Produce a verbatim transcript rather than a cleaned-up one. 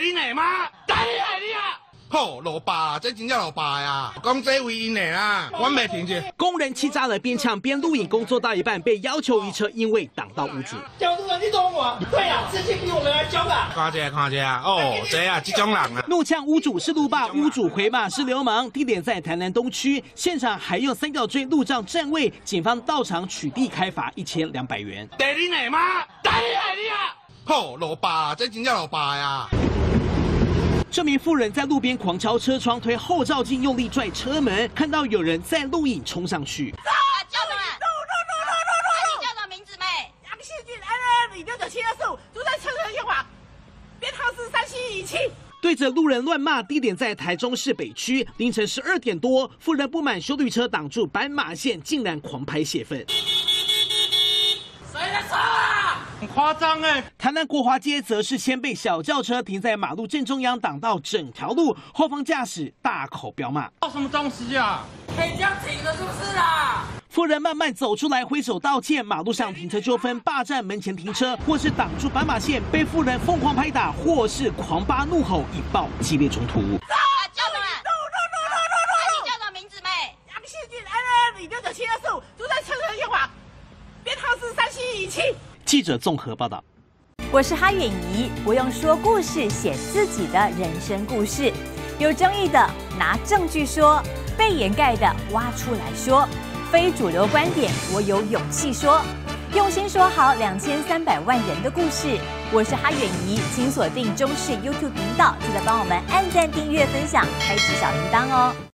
恁的吗？第一个你啊！吼，老爸，这真正老爸呀！讲这为因的啊，我袂停止。 工人气炸了，边抢边录影，工作到一半被要求移车，因为挡到屋主。 讲这个你懂我？对呀、啊，事情比我们来教的。 看这看这哦，这啊，这种人啊。 怒呛屋主是路霸，屋主回骂是流氓。地点在台南东区，现场还用三角锥路障占位，警方到场取缔开罚一千两百元。 第恁的吗？第一个你啊！吼，老爸，这真正老爸呀！ 这名妇人在路边狂敲车窗，推后照镜，用力拽车门，看到有人在录影，冲上去。 叫什么？录录录录录录录！你叫什么名字没？ 杨细菌 N 二零六九七二四五，住在车车电话，编号是三七一七。 对着路人乱骂，地点在台中市北区，凌晨十二点多，妇人不满休旅车挡住斑马线，竟然狂拍泄愤。 谁的车啊？ 很夸张哎！ 台南国华街则是先被小轿车停在马路正中央，挡到整条路，后方驾驶大口飙骂：“ 搞什么东西啊？ 可以这样停的，是不是啊？” 夫人慢慢走出来，挥手道歉。马路上停车纠纷，霸占门前停车，或是挡住斑马线，被妇人疯狂拍打，或是狂扒怒吼，引爆激烈冲突。 啊，叫什么？录录录录录录！你叫什么名字没？ 杨细菌 N 二零六九七二四五，住在车车电话，编号是三七一七。 记者综合报道。 我是哈远怡，我用说故事写自己的人生故事，有争议的拿证据说，被掩盖的挖出来说，非主流观点我有勇气说，用心说好两千三百万人的故事。我是哈远怡，请锁定中视 YouTube 频道，记得帮我们按赞、订阅、分享，开启小铃铛哦。